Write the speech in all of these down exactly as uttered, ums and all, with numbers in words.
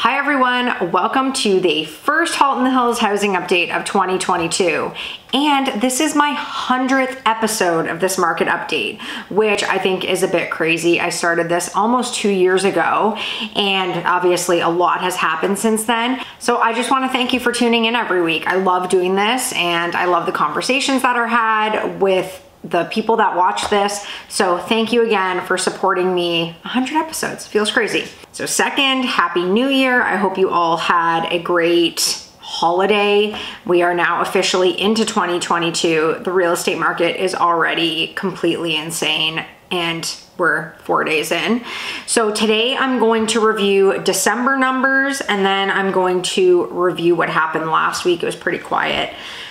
Hi everyone, welcome to the first Halton Hills housing update of twenty twenty-two. And this is my hundredth episode of this market update, which I think is a bit crazy. I started this almost two years ago, and obviously a lot has happened since then. So I just want to thank you for tuning in every week. I love doing this, and I love the conversations that are had with the people that watch this. So thank you again for supporting me. one hundred episodes feels crazy. So second, Happy New Year. I hope you all had a great holiday. We are now officially into twenty twenty-two. The real estate market is already completely insane, and we're four days in. So today I'm going to review December numbers, and then I'm going to review what happened last week. It was pretty quiet.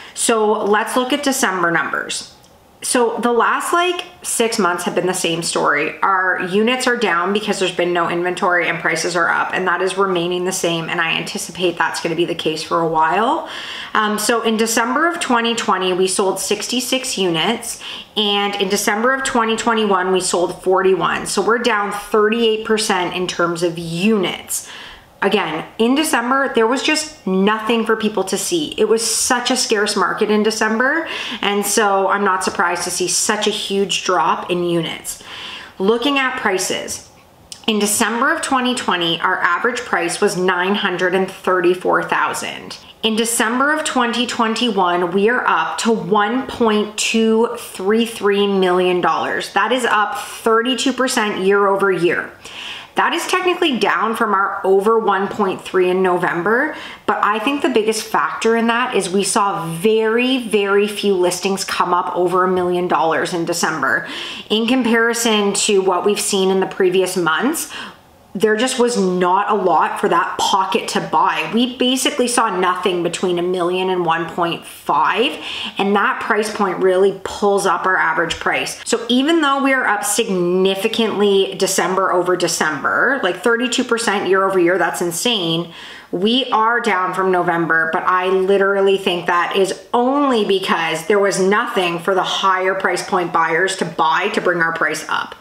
So let's look at December numbers. So the last like six months have been the same story. Our units are down because there's been no inventory and prices are up, and that is remaining the same. And I anticipate that's going to be the case for a while. Um, so in December of twenty twenty, we sold sixty-six units, and in December of twenty twenty-one, we sold forty-one. So we're down thirty-eight percent in terms of units. Again, in December, there was just nothing for people to see. It was such a scarce market in December, and so I'm not surprised to see such a huge drop in units. Looking at prices, in December of twenty twenty, our average price was nine hundred thirty-four thousand dollars. In December of twenty twenty-one, we are up to one point two three three million dollars. That is up thirty-two percent year over year. That is technically down from our over one point three in November, but I think the biggest factor in that is we saw very, very few listings come up over a million dollars in December. In comparison to what we've seen in the previous months, there just was not a lot for that pocket to buy. We basically saw nothing between a million and one point five, and that price point really pulls up our average price. So even though we are up significantly December over December, like thirty-two percent year over year, that's insane. We are down from November, but I literally think that is only because there was nothing for the higher price point buyers to buy to bring our price up.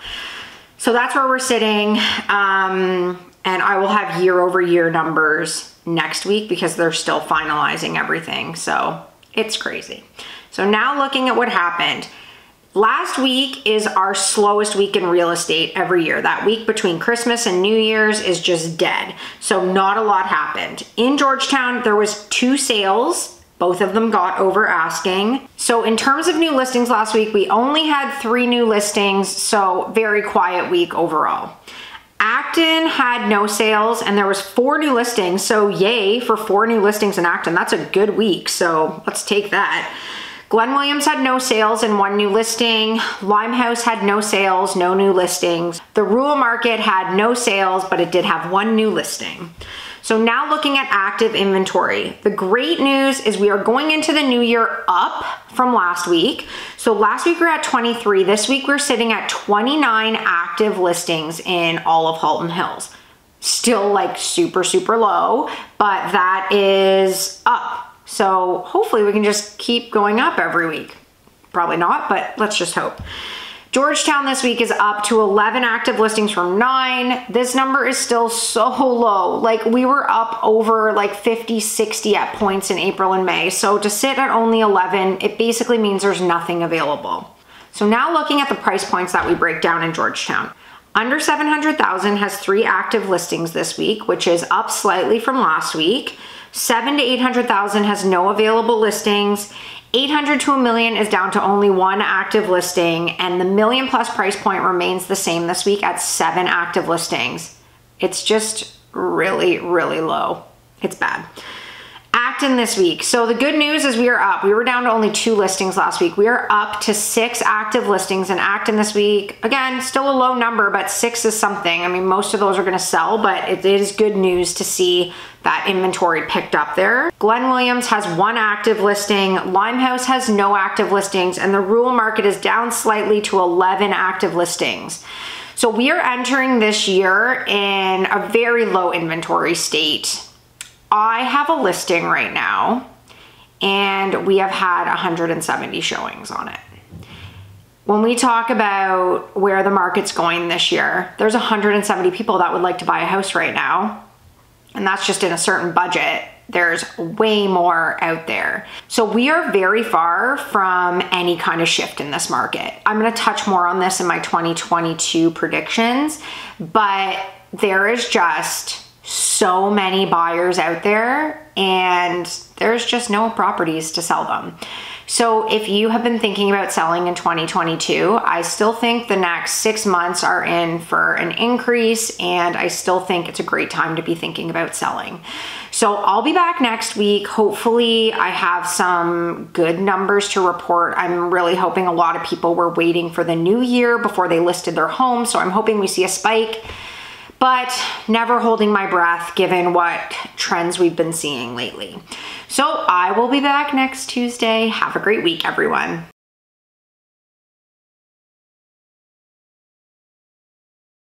So that's where we're sitting, um, and I will have year over year numbers next week because they're still finalizing everything, so it's crazy. So now looking at what happened. Last week is our slowest week in real estate every year. That week between Christmas and New Year's is just dead, so not a lot happened. In Georgetown, there was two sales. Both of them got over asking. So in terms of new listings last week, we only had three new listings, so very quiet week overall. Acton had no sales, and there was four new listings, so yay for four new listings in Acton. That's a good week, so let's take that. Glen Williams had no sales and one new listing. Limehouse had no sales, no new listings. The rural market had no sales, but it did have one new listing. So now looking at active inventory, the great news is we are going into the new year up from last week. So last week we were at twenty-three. This week we're sitting at twenty-nine active listings in all of Halton Hills. Still like super, super low, but that is up. So hopefully we can just keep going up every week. Probably not, but let's just hope. Georgetown this week is up to eleven active listings from nine. This number is still so low. Like we were up over like fifty, sixty at points in April and May. So to sit at only eleven, it basically means there's nothing available. So now looking at the price points that we break down in Georgetown. Under seven hundred thousand has three active listings this week, which is up slightly from last week. seven to eight hundred thousand has no available listings. eight hundred to a million is down to only one active listing, and the million plus price point remains the same this week at seven active listings. It's just really, really low. It's bad. Acton this week. So the good news is we are up. We were down to only two listings last week. We are up to six active listings in Acton this week. Again, still a low number, but six is something. I mean, most of those are going to sell, but it is good news to see that inventory picked up there. Glen Williams has one active listing. Limehouse has no active listings, and the rural market is down slightly to eleven active listings. So we are entering this year in a very low inventory state. I have a listing right now, and we have had one hundred seventy showings on it. When we talk about where the market's going this year, there's one hundred seventy people that would like to buy a house right now. and that's just in a certain budget. There's way more out there. So we are very far from any kind of shift in this market. I'm gonna touch more on this in my twenty twenty-two predictions, but there is just so many buyers out there and there's just no properties to sell them. So if you have been thinking about selling in twenty twenty-two, I still think the next six months are in for an increase, and I still think it's a great time to be thinking about selling. So I'll be back next week. Hopefully I have some good numbers to report. I'm really hoping a lot of people were waiting for the new year before they listed their home. So I'm hoping we see a spike, but never holding my breath given what trends we've been seeing lately. So I will be back next Tuesday. Have a great week, everyone.